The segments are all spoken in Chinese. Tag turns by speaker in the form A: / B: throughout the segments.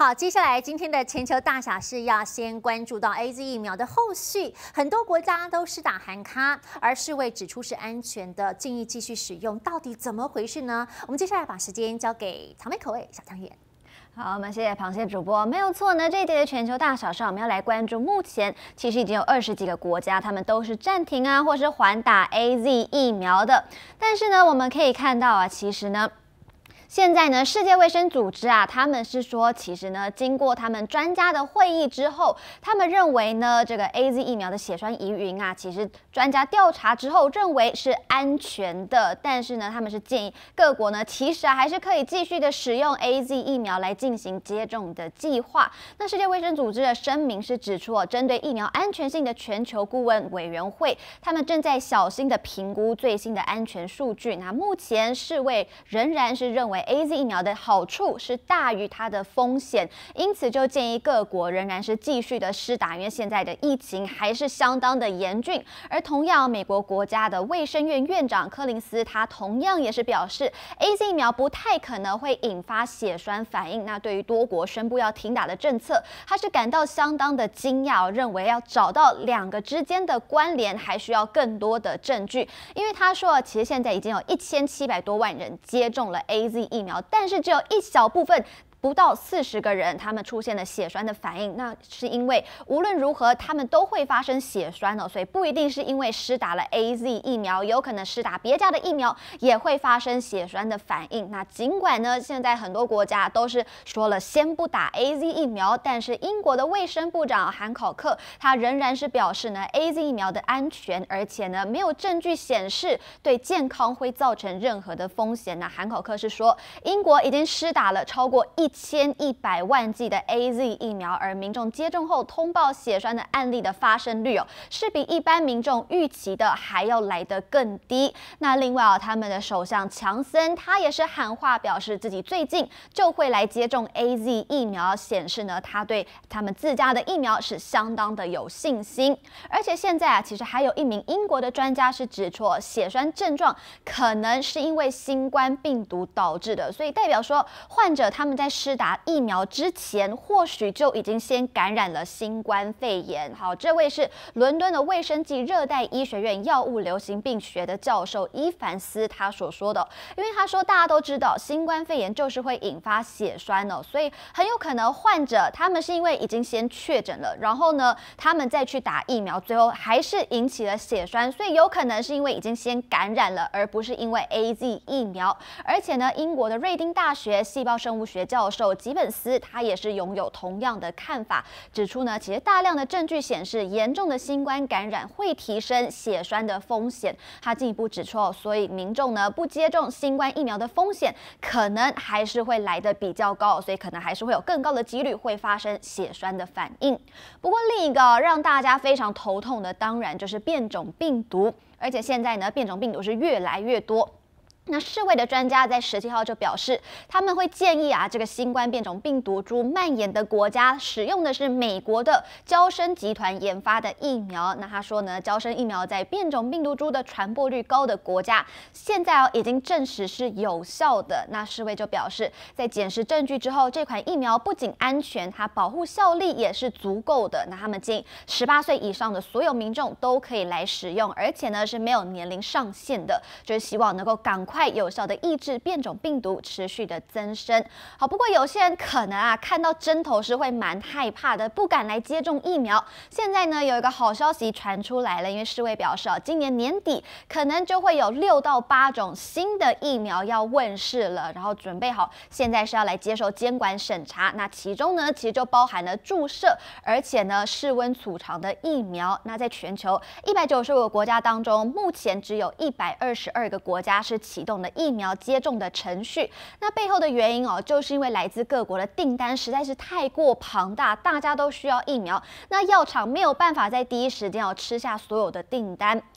A: 好，接下来今天的全球大小事要先关注到 AZ 疫苗的后续，很多国家都施打韩咖，而世卫指出是安全的，建议继续使用，到底怎么回事呢？我们接下来把时间交给草莓口味小汤圆。
B: 好，我们谢谢螃蟹主播，没有错呢。这一节的全球大小事，我们要来关注，目前其实已经有20几个国家，他们都是暂停啊，或是缓打 AZ 疫苗的。但是呢，我们可以看到啊，其实呢。现在呢，世界卫生组织啊，他们是说，其实呢，经过他们专家的会议之后，他们认为呢，这个 AZ 疫苗的血栓疑云啊，其实专家调查之后认为是安全的，但是呢，他们是建议各国呢，其实还是可以继续的使用 AZ 疫苗来进行接种的计划。那世界卫生组织的声明是指出，针对疫苗安全性的全球顾问委员会，他们正在小心的评估最新的安全数据。那目前世卫仍然是认为 AZ 疫苗的好处是大于它的风险，因此就建议各国仍然是继续的施打，因为现在的疫情还是相当的严峻。而同样，美国国家的卫生院院长柯林斯，他同样也是表示 ，AZ 疫苗不太可能会引发血栓反应。那对于多国宣布要停打的政策，他是感到相当的惊讶，认为要找到两个之间的关联，还需要更多的证据。因为他说，其实现在已经有1700多万人接种了 AZ 疫苗。但是只有一小部分。不到40个人，他们出现了血栓的反应，那是因为无论如何，他们都会发生血栓哦，所以不一定是因为施打了 AZ 疫苗，有可能施打别家的疫苗也会发生血栓的反应。那尽管呢，现在很多国家都是说了先不打 AZ 疫苗，但是英国的卫生部长韩考克他仍然是表示呢 ，AZ 疫苗的安全，而且呢没有证据显示对健康会造成任何的风险。那韩考克是说，英国已经施打了超过1100万剂的 AZ 疫苗，而民众接种后通报血栓的案例的发生率是比一般民众预期的还要来得更低。那另外他们的首相强森他也是喊话，表示自己最近就会来接种 AZ 疫苗，显示呢他对他们自家的疫苗是相当的有信心。而且现在其实还有一名英国的专家是指出，血栓症状可能是因为新冠病毒导致的，所以代表说患者他们在施打疫苗之前，或许就已经先感染了新冠肺炎。好，这位是伦敦的卫生暨热带医学院药物流行病学的教授伊凡斯他所说的，因为他说大家都知道新冠肺炎就是会引发血栓哦，所以很有可能患者他们是因为已经先确诊了，然后呢他们再去打疫苗，最后还是引起了血栓，所以有可能是因为已经先感染了，而不是因为 AZ 疫苗。而且呢，英国的瑞丁大学细胞生物学教授吉本斯他也是拥有同样的看法，指出呢，其实大量的证据显示，严重的新冠感染会提升血栓的风险。他进一步指出，所以民众呢不接种新冠疫苗的风险可能还是会来得比较高，所以可能还是会有更高的几率会发生血栓的反应。不过另一个让大家非常头痛的，当然就是变种病毒，而且现在呢，变种病毒是越来越多。那世卫的专家在17号就表示，他们会建议这个新冠变种病毒株蔓延的国家使用的是美国的嬌生集团研发的疫苗。那他说呢，嬌生疫苗在变种病毒株的传播率高的国家，现在已经证实是有效的。那世卫就表示，在检视证据之后，这款疫苗不仅安全，它保护效力也是足够的。那他们建议18岁以上的所有民众都可以来使用，而且呢是没有年龄上限的，就是希望能够赶快有效的抑制变种病毒持续的增生。好，不过有些人可能看到针头是会蛮害怕的，不敢来接种疫苗。现在呢有一个好消息传出来了，因为世卫表示今年年底可能就会有6到8种新的疫苗要问世了，然后准备好，现在是要来接受监管审查。那其中呢其实就包含了注射，而且呢室温储藏的疫苗。那在全球195个国家当中，目前只有122个国家是启动的疫苗接种的程序。那背后的原因就是因为来自各国的订单实在是太过庞大，大家都需要疫苗，那药厂没有办法在第一时间吃下所有的订单。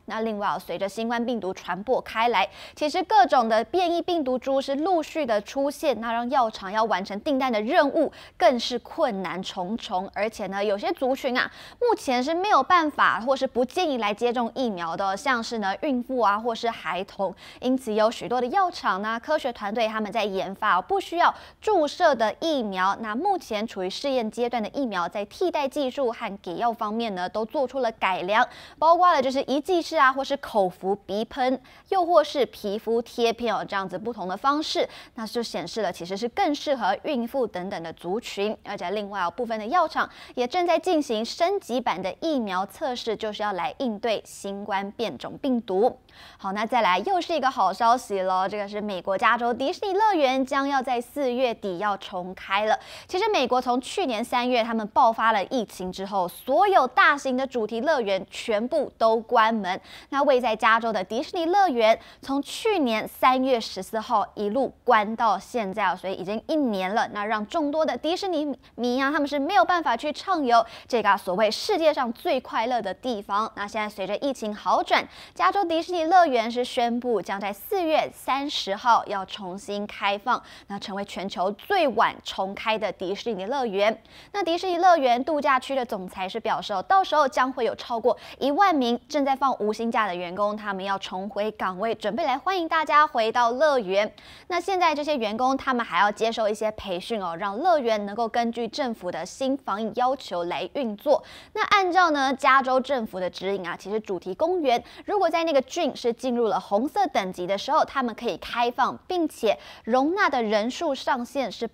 B: 那另外随着新冠病毒传播开来，其实各种的变异病毒株是陆续的出现，那让药厂要完成订单的任务更是困难重重。而且呢，有些族群啊，目前是没有办法或是不建议来接种疫苗的，像是呢孕妇啊或是孩童。因此有许多的药厂呢、科学团队他们在研发不需要注射的疫苗。那目前处于试验阶段的疫苗，在替代技术和给药方面呢，都做出了改良，包括了就是一剂式啊，或是口服鼻喷，又或是皮肤贴片哦，这样子不同的方式，那就显示了其实是更适合孕妇等等的族群。而且另外有部分的药厂也正在进行升级版的疫苗测试，就是要来应对新冠变种病毒。好，那再来又是一个好消息咯，这个是美国加州迪士尼乐园将要在4月底要重开了。其实美国从去年3月他们爆发了疫情之后，所有大型的主题乐园全部都关门。那位在加州的迪士尼乐园从去年3月14号一路关到现在，所以已经1年了。那让众多的迪士尼迷啊，他们是没有办法去畅游这个所谓世界上最快乐的地方。那现在随着疫情好转，加州迪士尼乐园是宣布将在4月30号要重新开放，那成为全球最晚重开的迪士尼乐园。那迪士尼乐园度假区的总裁是表示，到时候将会有超过1万名正在放无薪假的员工，他们要重回岗位，准备来欢迎大家回到乐园。那现在这些员工他们还要接受一些培训哦，让乐园能够根据政府的新防疫要求来运作。那按照呢加州政府的指引啊，其实主题公园如果在那个郡是进入了红色等级的时候，他们可以开放，并且容纳的人数上限是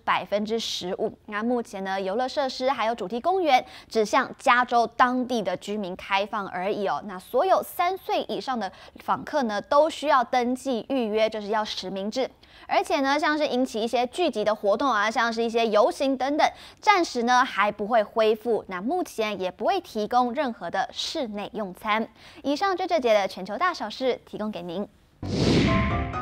B: 15%。那目前呢，游乐设施还有主题公园只向加州当地的居民开放而已哦。那所有3岁以上的访客呢，都需要登记预约，就是要实名制。而且呢，像是引起一些聚集的活动啊，像是一些游行等等，暂时呢还不会恢复。那目前也不会提供任何的室内用餐。以上就这节的全球大小事提供给您。